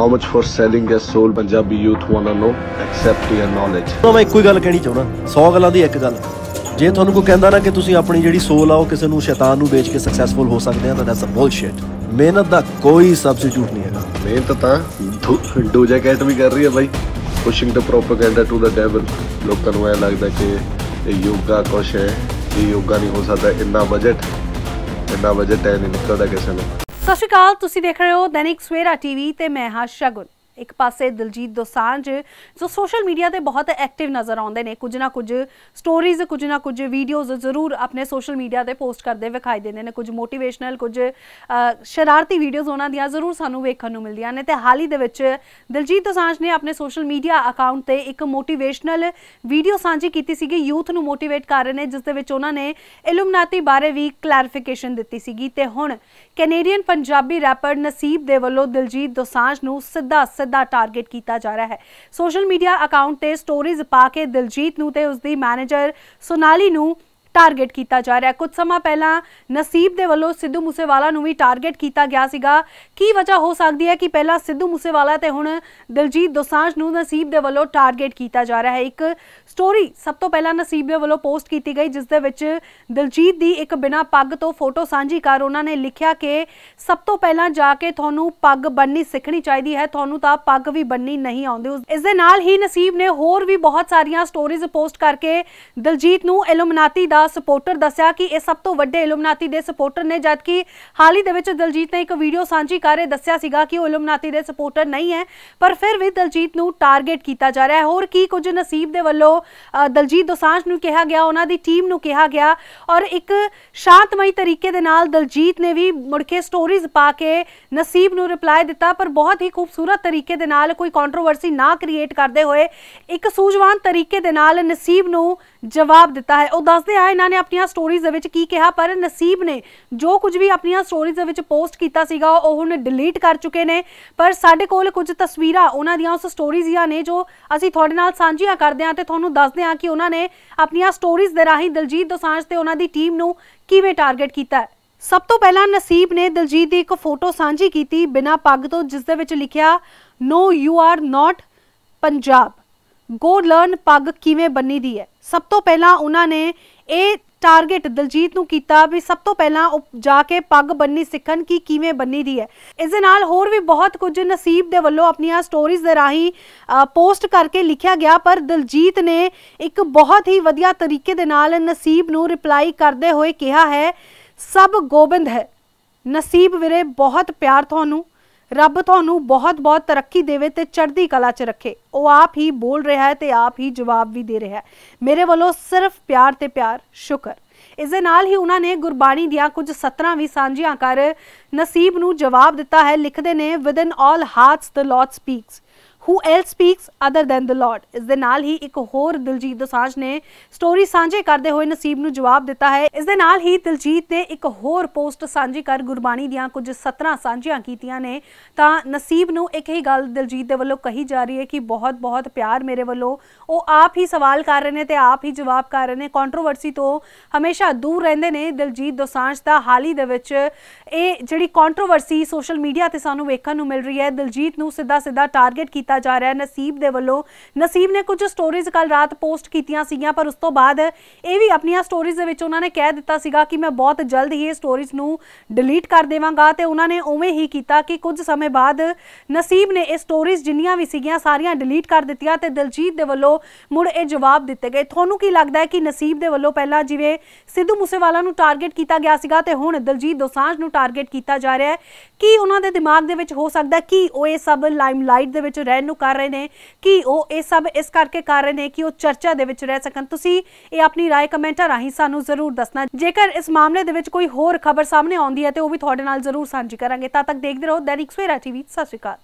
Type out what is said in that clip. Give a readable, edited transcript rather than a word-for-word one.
How much for selling your soul? Punjabi youth wanna know. Accept your knowledge. मैं ਇੱਕੋ ਹੀ ਗੱਲ ਕਹਿਣੀ ਚਾਹੁੰਦਾ 100 ਗੱਲਾਂ ਦੀ ਇੱਕ ਗੱਲ ਜੇ ਤੁਹਾਨੂੰ ਕੋਈ ਕਹਿੰਦਾ ਨਾ ਕਿ ਤੁਸੀਂ ਆਪਣੀ ਜਿਹੜੀ ਸੋਲ ਆ ਉਹ ਕਿਸੇ ਨੂੰ ਸ਼ੈਤਾਨ ਨੂੰ ਵੇਚ ਕੇ ਸਕਸੈਸਫੁਲ ਹੋ ਸਕਦੇ ਆ ਤਾਂ ਦੈਟਸ ਅ ਬੁਲਸ਼ਿਟ। ਮਿਹਨਤ ਦਾ ਕੋਈ ਸਬਸਟੀਟਿਊਟ ਨਹੀਂ ਹੈਗਾ। ਮਿਹਨਤ ਤਾਂ ਡੋਜਾ ਕੈਟ ਵੀ ਕਰ ਰਹੀ ਹੈ by, pushing the propaganda to the devil. ਲੋਕਾਂ ਨੂੰ ਇਹ ਲੱਗਦਾ ਕਿ ਇਹ ਯੋਗਾ ਕੁਛ ਹੈ, ਇਹ ਯੋਗਾ ਨਹੀਂ ਹੋ ਸਕਦਾ। ਇੰਨਾ ਬਜਟ ਹੈ ਨਹੀਂ ਨਿਕਲਦਾ ਕਿਸੇ ਨੂੰ। ਸਤਿ ਸ਼੍ਰੀ ਅਕਾਲ, ਤੁਸੀਂ ਦੇਖ ਰਹੇ ਹੋ ਦੈਨਿਕ ਸਵੇਰਾ ਟੀਵੀ ਤੇ ਮੈਂ ਹਾਂ ਸ਼ਗੁਨ। एक पासे दिलजीत दोसांझ जो सोशल मीडिया ते बहुत एक्टिव नज़र आते हैं, कुछ ना कुछ स्टोरीज कुछ ना कुछ वीडियोज़ जरूर अपने सोशल मीडिया ते पोस्ट करते विखाई देते हैं। कुछ मोटिवेशनल कुछ शरारती वीडियोज़ उन्होंने जरूर सानू वेखण नूं मिलदियां ने। ते हाल ही दे विच दिलजीत दोसांझ ने अपने सोशल मीडिया अकाउंट ते एक मोटिवेशनल वीडियो सांझी कीती सीगी, यूथ नूं मोटिवेट कर रहे हैं, जिस दे विच उन्होंने इलुमिनाती बारे भी क्लैरिफिकेशन दित्ती सीगी। ते हुण कैनेडियन पंजाबी रैपर नसीब दे वल्लों दिलजीत दोसांझ नूं सीधा टारगेट किया जा रहा है। सोशल मीडिया अकाउंट ते स्टोरीज पा के दिलजीत नूं ते उसदी मैनेजर सोनाली नूं टारगेट किया जा रहा है। कुछ समय पहला नसीब दे वल्लों सिद्धू मूसेवाला नूं भी टारगेट किया गया सीगा। की वजह हो सकती है कि पहला सिद्धू मूसेवाला ते हुण दिलजीत दोसांझ नूं नसीब दे वल्लों टारगेट किया जा रहा है। एक स्टोरी सब तो पहला नसीब दे वल्लों पोस्ट की गई, जिस दे विच दिलजीत दी एक बिना पग तो फोटो सांझी कर उन्होंने लिखिया कि सब तो पहला जाके तुहानूं पग बननी सीखनी चाहिए है, तुहानूं तां पग भी बननी नहीं आउंदी। इस दे नाल ही नसीब ने होर भी बहुत सारियां स्टोरीज पोस्ट करके दिलजीत नूं इलुमिनाती दा सपोर्टर दस्या कि यह सब तो वड्डे इलुमिनाती दे सपोर्टर ने, जबकि हाल ही दे विच दिलजीत ने एक वीडियो सांझी कर दस्या सीगा कि वो इलुमिनाती दे सपोर्टर नहीं है, पर फिर भी दिलजीत नूं टारगेट किया जा रहा है। होर की कुछ नसीब दे वल्लों दिलजीत दोसांझ नूं कहा गया, उन्हां दी टीम नूं कहा गया, और एक शांतमई तरीके दे नाल दिलजीत ने भी मुड़ के स्टोरीज पा के नसीब नूं रिप्लाई दिता, पर बहुत ही खूबसूरत तरीके दे नाल, कोई कॉन्ट्रोवर्सी ना क्रिएट करते हुए एक सूझवान तरीके दे नाल नसीब नूं जवाब दिता है। ਉਹ ਦੱਸਦੇ ਆ ਇਹਨਾਂ ਨੇ ਆਪਣੀਆਂ ਸਟੋਰੀਜ਼ ਦੇ ਵਿੱਚ ਕੀ ਕਿਹਾ, ਪਰ ਨਸੀਬ ਨੇ ਜੋ ਕੁਝ ਵੀ ਆਪਣੀਆਂ ਸਟੋਰੀਜ਼ ਦੇ ਵਿੱਚ ਪੋਸਟ ਕੀਤਾ ਸੀਗਾ ਉਹ ਹੁਣ ਡਿਲੀਟ ਕਰ ਚੁੱਕੇ ਨੇ। ਪਰ ਸਾਡੇ ਕੋਲ ਕੁਝ ਤਸਵੀਰਾਂ ਉਹਨਾਂ ਦੀਆਂ ਉਸ ਸਟੋਰੀਜ਼ ਦੀਆਂ ਨੇ ਜੋ ਅਸੀਂ ਤੁਹਾਡੇ ਨਾਲ ਸਾਂਝੀਆਂ ਕਰਦੇ ਹਾਂ ਤੇ ਤੁਹਾਨੂੰ ਦੱਸਦੇ ਹਾਂ ਕਿ ਉਹਨਾਂ ਨੇ ਆਪਣੀਆਂ ਸਟੋਰੀਜ਼ ਦੇ ਰਾਹੀਂ ਦਿਲਜੀਤ ਦੋਸਾਂਝ ਤੇ ਉਹਨਾਂ ਦੀ ਟੀਮ ਨੂੰ ਕਿਵੇਂ ਟਾਰਗੇਟ ਕੀਤਾ ਹੈ। ਸਭ ਤੋਂ ਪਹਿਲਾਂ ਨਸੀਬ ਨੇ ਦਿਲਜੀਤ ਦੀ ਇੱਕ ਫੋਟੋ ਸਾਂਝੀ ਕੀਤੀ ਬਿਨਾਂ ਪੱਗ ਤੋਂ, ਜਿਸ ਦੇ ਵਿੱਚ ਲਿਖਿਆ no you are not Punjab, go learn ਪੱਗ ਕਿਵੇਂ ਬੰਨੀ ਦੀ ਹੈ। ਸਭ ਤੋਂ ਪਹਿਲਾਂ ਉਹਨਾਂ ਨੇ ਇਹ टारगेट दिलजीत नूं कीता भी सब तो पहला जाके पग बननी सीखण की किवें बन्नी दी है। इस दे नाल होर भी बहुत कुछ नसीब दे वल्लों अपनियां स्टोरीज दे राही पोस्ट करके लिखिया गया, पर दिलजीत ने एक बहुत ही वधिया तरीके दे नाल नसीब नूं रिप्लाई करदे होए कहा है सब गोबिंद है। नसीब वीरे बहुत प्यार तुहानूं, रब तुहानूं बहुत बहुत तरक्की देवे ते चढ़दी कला च रखे। वो आप ही बोल रहा है ते आप ही जवाब भी दे रहा है, मेरे वालों सिर्फ प्यार ते प्यार, शुक्र। इस दे नाल ही उन्होंने गुरबाणी दियां कुछ सतरां भी सांझियां कर नसीब नूं जवाब दिता है। लिखते ने within all hearts the Lord speaks, who else speaks other than the Lord। इस दे नाल ही एक होर दिलजीत दोसांझ ने स्टोरी सांझे करते हुए नसीब नूं जवाब दिता है। इस दे नाल ही दिलजीत ने एक होर पोस्ट सांझी कर गुरबाणी दियां कुछ सतरां सांझियां कीतियां ने। तां नसीब नूं एक ही गल दिलजीत दे वल्लों कही जा रही है कि बहुत बहुत प्यार मेरे वल्लों, वो आप ही सवाल कर रहे हैं ते आप ही जवाब कर रहे हैं। कॉन्ट्रोवर्सी तो हमेशा दूर रहिंदे ने दिलजीत दोसांझ दा। हाल ही दे विच इह जिहड़ी कॉन्ट्रोवर्सी सोशल मीडिया ते सानूं वेखण नूं मिल रही है, दिलजीत नूं सीधा टारगेट कीता जा रहा है नसीब दे वल्लों। नसीब ने कुछ स्टोरीज कल रात पोस्ट कीतियां सीगियां, पर उस तो बाद ये भी अपनी स्टोरीज दे विच उन्होंने कह दिता सीगा कि मैं बहुत जल्द ही स्टोरीज नूं डिलीट कर देवांगा, ते उन्होंने उवें ही कीता कि कुछ समय बाद नसीब ने ये स्टोरीज जिन्नियां भी सीगियां सारियां डिलीट कर दित्तियां ते दिलजीत दे वल्लों मुड़ ये जवाब दिते गए। तुहानूं की लगदा है कि नसीब दे वल्लों पहला जिवें सिद्धू मूसेवाला नूं टारगेट किया गया सीगा ते हुण दिलजीत दोसांझ नूं टारगेट किया जा रहा है, कि उन्हां दे दिमाग दे विच हो सकदा कि वो ये सब लाइमलाइट दे विच रहण नूं कर रहे हैं, कि वो ये सब इस करके कर रहे हैं कि वो चर्चा दे विच रह सकन। तुसीं ये अपनी राय कमेंटां राहीं सानूं जरूर दसना। जेकर इस मामले दे विच कोई होर खबर सामने आउंदी है तो वो भी तुहाडे नाल जरूर सांझी करांगे। तद तक देखदे रहो दैनिक सवेरा टीवी। सत श्री अकाल।